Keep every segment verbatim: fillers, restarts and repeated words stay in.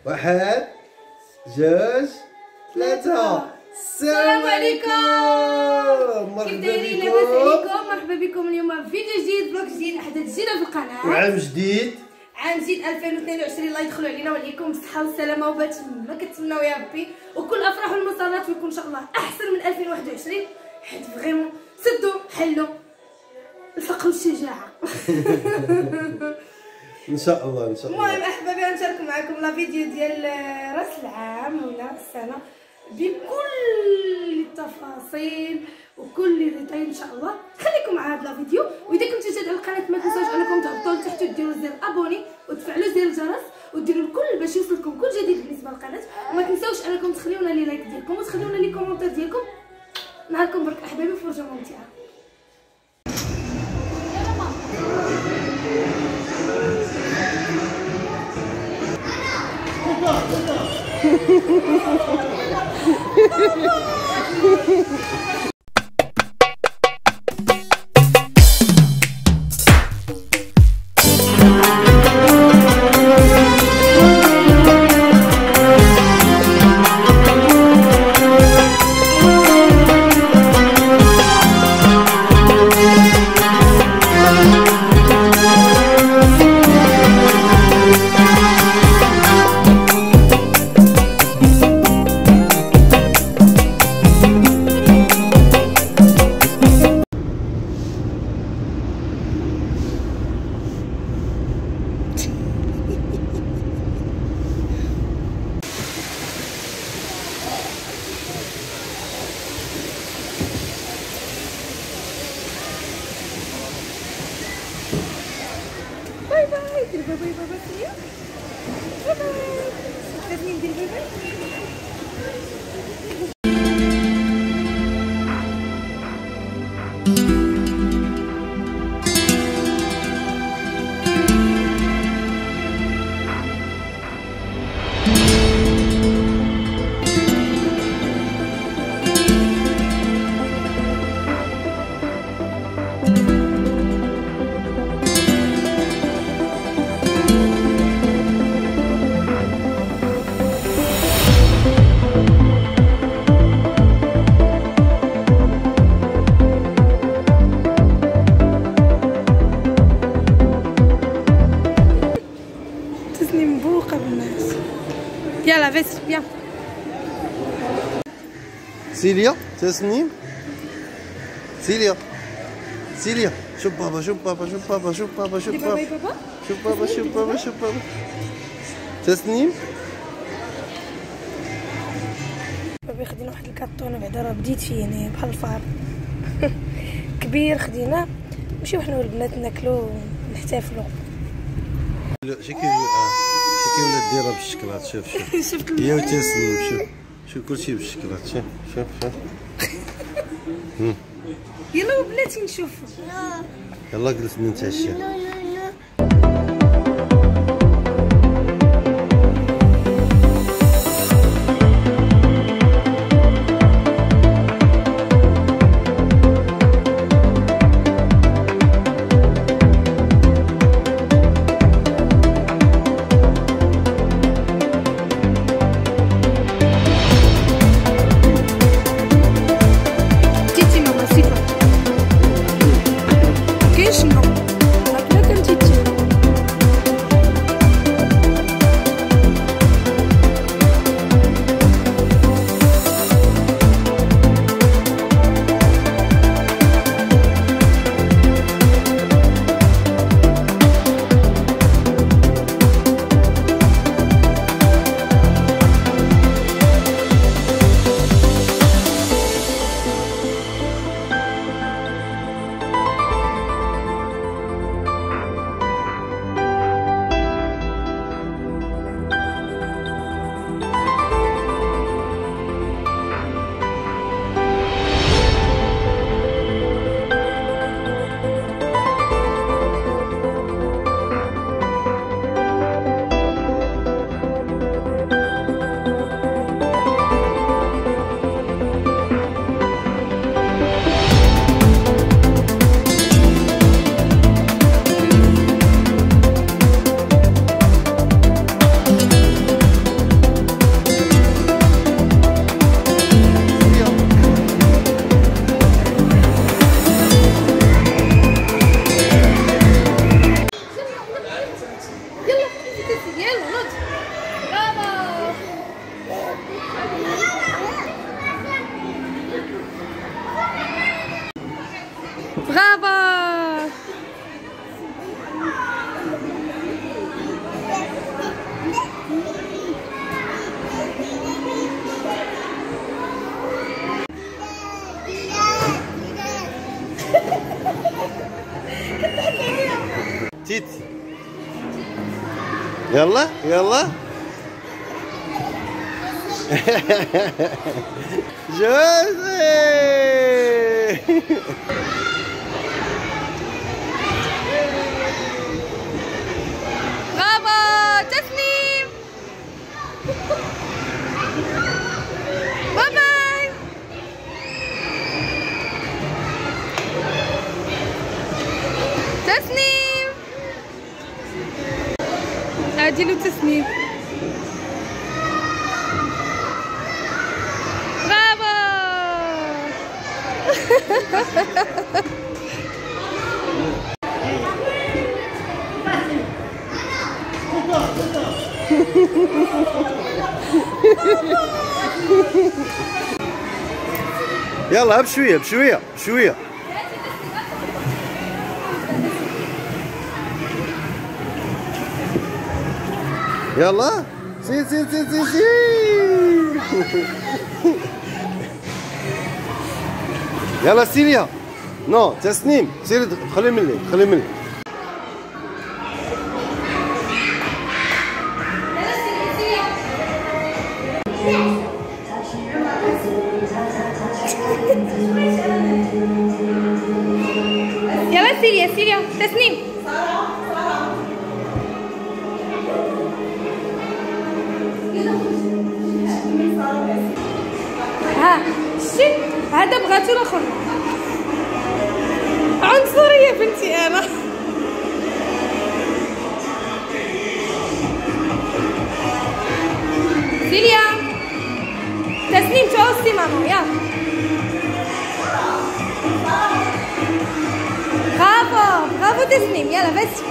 واحد جوج ثلاثة. السلام عليكم، كيف دايرين؟ لاباس عليكم؟ مرحبا بكم اليوم في فيديو جديد، بلوك جديد، احداث جديده في القناه، وعام جديد، عام جديد ألفين واثنين وعشرين. الله يدخلوا علينا وعليكم بالصحه والسلامه وبات ما كتمناو يا ربي، وكل الافراح والمسارات ويكون ان شاء الله احسن من ألفين وواحد وعشرين، حيت فريمون سدوا حلوا الفقر والشجاعه. ان شاء الله ان شاء الله. المهم احبابي غنشارك معكم لا فيديو ديال راس العام ولا السنه بكل التفاصيل وكل ديتاي ان شاء الله. خليكم مع هذا الفيديو، واذا كنتو جديد على القناه ما تنساوش انكم تهبطوا لتحت وديروا زر ابوني وتفعلوا زر الجرس وديروا الكل باش يوصلكم كل جديد بالنسبه للقناه، وما تنساوش انكم تخليونا لي لايك ديالكم وتخليونا لي كومونتير ديالكم. نهاركم برك احبابي، فرجه ممتعه. باي باي، دير باي باي بابا سيا، باي باي، خليني ندير باي باي. يلا بس بيان. سيليا تسنيم، سيليا سيليا شوف بابا شوف بابا شوف بابا شوف بابا شوف بابا شوف بابا شوف بابا شوف بابا. تسنيم بابي خدينا واحد الكاطونه بعدا راه بديت فيه هنايا بحال الفار كبير، خدينا نمشيو حنا والبنات ناكلو ونحتفلوا. شي كي شي ولات دايره بالشكلاط، شوف شوف هي وتسنيم، شوف شوف كلشي بالشكلاط، شوف شوف شوف. يلا بلاتي نشوفوا. يلا جلس نتعشى. كاين شنو؟ يلا يلا. جوزي. برافو تسنيم. باي باي. تسنيم. عادي له تسنيم. برافو. يلا بشوية بشوية بشوية. يلا سير سير سير سير سير. يلا سيليا. نو تسنيم سير خلي مني خلي مني. يلا سيليا سيليا تسنيم. ها شي هذا بغاتو الاخر. عنصرية بنتي انا. سيليا تسنيم توصي ماما يلا. برافو برافو تسنيم يلا بس.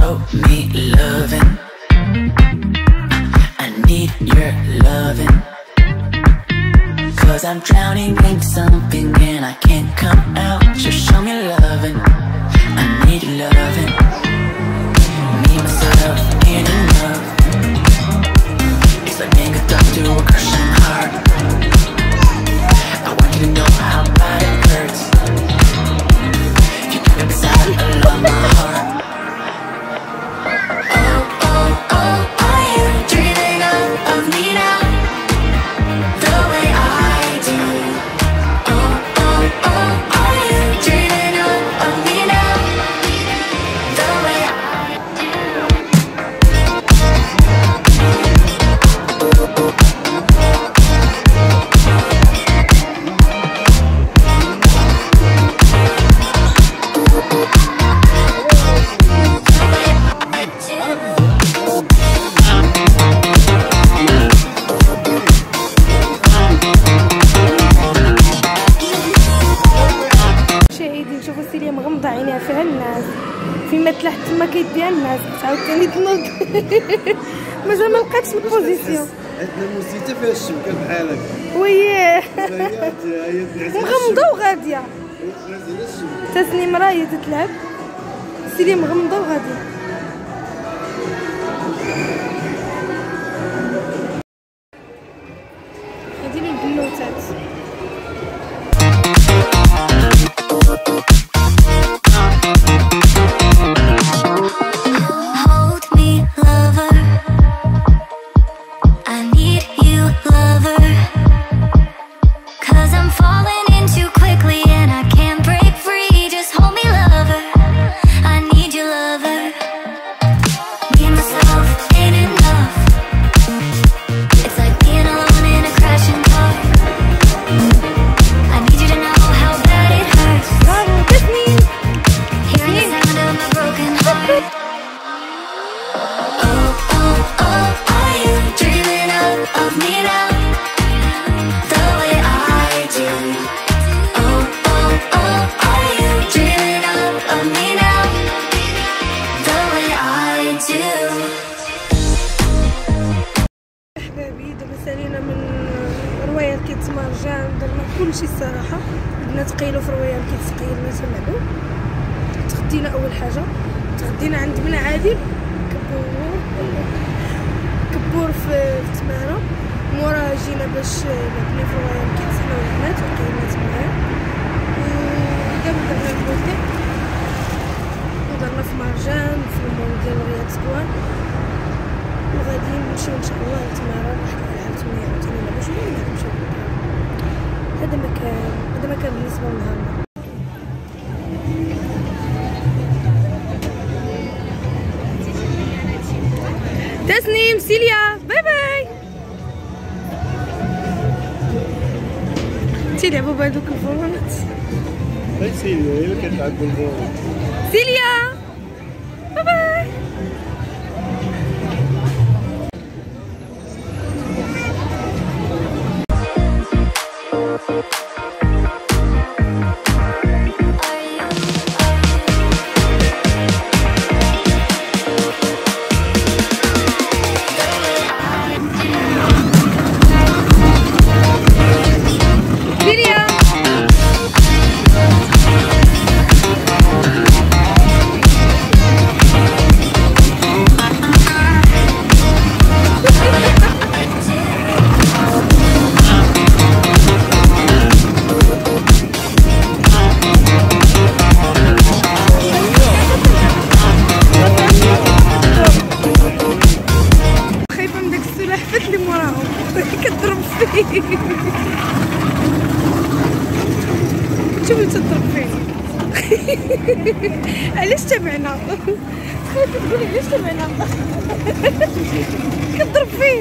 show me loving. I need your loving, 'cause I'm drowning in something and I can't come out. Just show me loving. I need loving. Me, myself, and enough. It's like being a doctor to a crushing heart. I want you to know how bad it hurts. You keep inside along my heart. Oh, oh, oh, are you dreaming of, of me now? The way I do. Oh, oh, oh, are you dreaming of, of me now? The way I مشاهدين شوفوا سيليا مغمضه عينيها فيها الناس فيما تلاح تما كيديها الناس تعاود ثاني تنوض مازال ما لقاتش البوزيسيون. عندنا موسيته فيها الشبكه بحالك وياه مغمضه وغاديه تسنيم راهي تتلعب سيليا مغمضه وغاديه. هادي لي البنوتات hold me, lover. I need you, lover. 'Cause I'm falling in too quickly and I can't break free. Just hold me, lover. I need you, lover. Me, myself, ain't enough. It's like being alone in a crashing car. I need you to know how bad it hurts. Hearing the sound of my broken heart. Oh, oh, oh, are you dreaming of, of me now? The way I do. Oh, oh, oh, are you dreaming of, of me now? The way I do. احبابي دابا سالينا من رواية كيت مرجان درنا كلشي الصراحه بدنا تقيلو في رواية كيت تقيلنا تنعلو. تغدينا اول حاجه تغدينا عند بن عادل كبور كبور في التماره مورا جينا باش نبني في رواية كيت حنا والبنات وقيلنا معاه ودابا درنا البوكي ودرنا في مرجان في المول ديال رياض سكوان وغادي نمشيو ان شاء الله لتماره نحكي على عاوتاني عاوتاني لا باش نمشيو. هذا مكان هذا مكان بالنسبه لنا. تسنيم سيليا باي باي. تيلعبوا بهذوك الفورمات. هاي سيليا هي اللي كتلعب بالفورمات. سيليا باي باي. شوفي تضرب فيه. علاش تبعنا؟ تخيل تقولي علاش تبعنا؟ كتضرب فيه.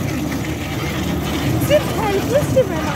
سير بحالك علاش تبعنا؟